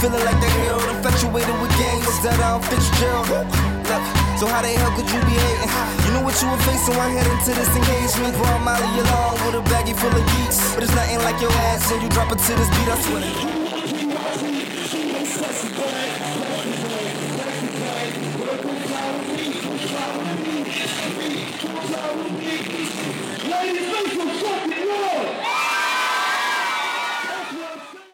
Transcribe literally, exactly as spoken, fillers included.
feeling like that girl infatuated with games that I don't fit Gerald. Look, so how the hell could you be hating? You know what you were facing while heading to this engagement. Brought Molly along with a baggie full of geeks, but it's nothing like your ass and you drop it to this beat. I swear to God. Ladies, make some